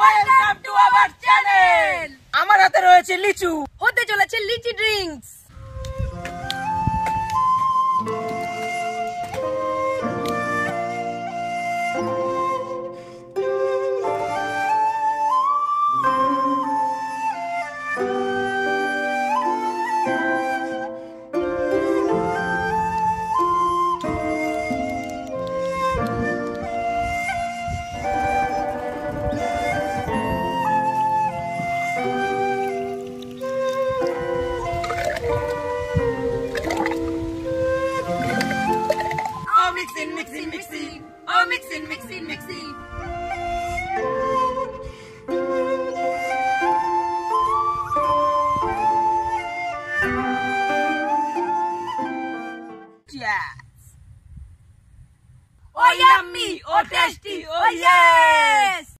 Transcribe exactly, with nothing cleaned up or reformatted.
Welcome to our channel. আমার হাতে রয়েছে লিচু, হতে চলেছে লিচি ড্রিঙ্কস।